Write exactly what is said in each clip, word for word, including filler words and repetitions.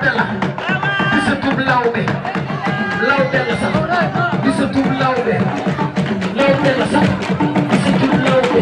lawbe la gisatub lawbe lawbe la sax gisatub lawbe lawbe la sax gisatub lawbe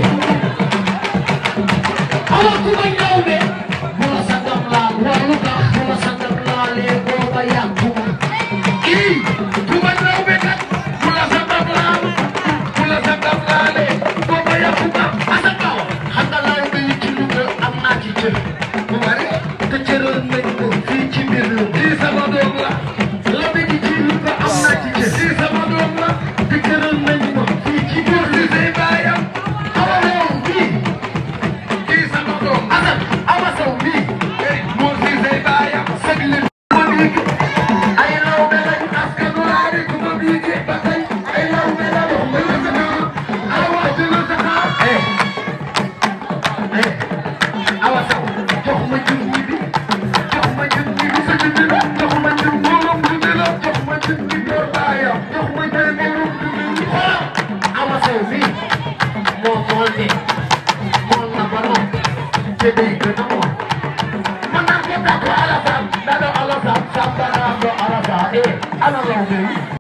awa ku may lawbe bu la sangam laal walu tax bu la sangam laalee booba yàgguma kii ku may lawbe kat bu la sangam laal bu la sangam laalee booba yàgguma asakaw xam nga lawbe yi ci Louga am naa ci cër bu bari te cëral nañ ko fii ci biir lii sama doom la lawbe ji ci Louga am naa ci cër lii sama doom la te cëral nañ ko fii ci biir li say baayam awa loolu bii kii sama doom asan awa saw bii moo si say baayam sëg leen ma biigi ay lawbe lañ askanu laari ku ma biigi ba tey ay lawbe la wax ma la sa naa awa jëla sa naa eh eh awa saw jox ma junni bi jox ma junni bi sa junni la jox ma junni borom junni la jox ma junni boor baayam jox ma junni borom junni xoolal awa saw bi moo mool de mool na ba noon te day gën a mool man naa ko tàggoo Alassane daa doo Alassane Sabar daa doo Alassane eh ana lawbe